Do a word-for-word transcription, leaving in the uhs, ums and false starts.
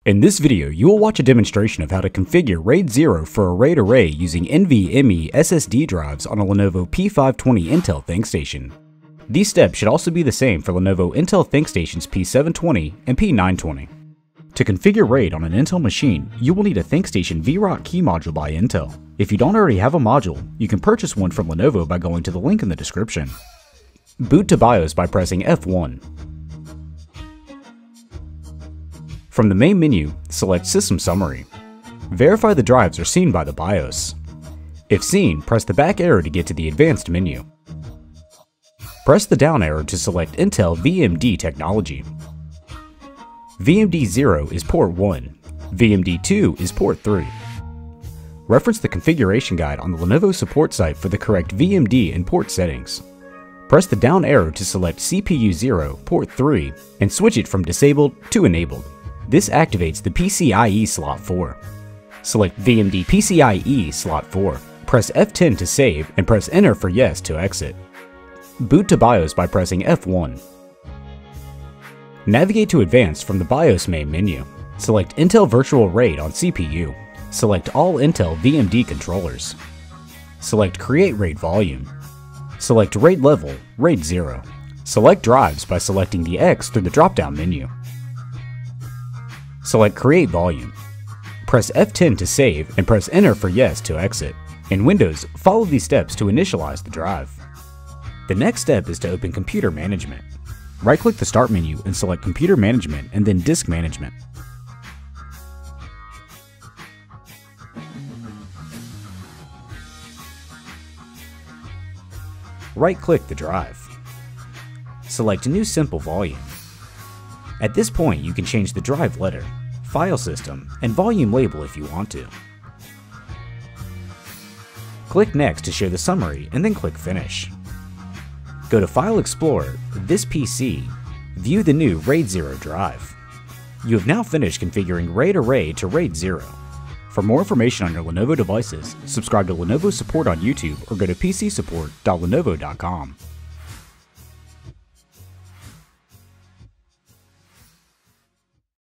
In this video, you will watch a demonstration of how to configure RAID zero for a RAID array using NVMe S S D drives on a Lenovo P five twenty Intel ThinkStation. These steps should also be the same for Lenovo Intel ThinkStations P seven twenty and P nine twenty. To configure RAID on an Intel machine, you will need a ThinkStation V ROC key module by Intel. If you don't already have a module, you can purchase one from Lenovo by going to the link in the description. Boot to BIOS by pressing F one. From the main menu, select System Summary. Verify the drives are seen by the BIOS. If seen, press the back arrow to get to the Advanced menu. Press the down arrow to select Intel V M D technology. V M D zero is port one, V M D two is port three. Reference the configuration guide on the Lenovo support site for the correct V M D and port settings. Press the down arrow to select C P U zero, port three, and switch it from disabled to enabled. This activates the PCIe slot four. Select V M D PCIe slot four. Press F ten to save and press Enter for yes to exit. Boot to BIOS by pressing F one. Navigate to Advanced from the BIOS main menu. Select Intel Virtual RAID on C P U. Select all Intel V M D controllers. Select Create RAID Volume. Select RAID Level, RAID zero. Select Drives by selecting the X through the drop-down menu. Select Create Volume. Press F ten to save and press Enter for yes to exit. In Windows, follow these steps to initialize the drive. The next step is to open Computer Management. Right-click the Start menu and select Computer Management and then Disk Management. Right-click the drive. Select New Simple Volume. At this point, you can change the drive letter, file system, and volume label if you want to. Click Next to share the summary and then click Finish. Go to File Explorer, This P C, view the new RAID zero drive. You have now finished configuring RAID array to RAID zero. For more information on your Lenovo devices, subscribe to Lenovo Support on YouTube or go to p c support dot lenovo dot com.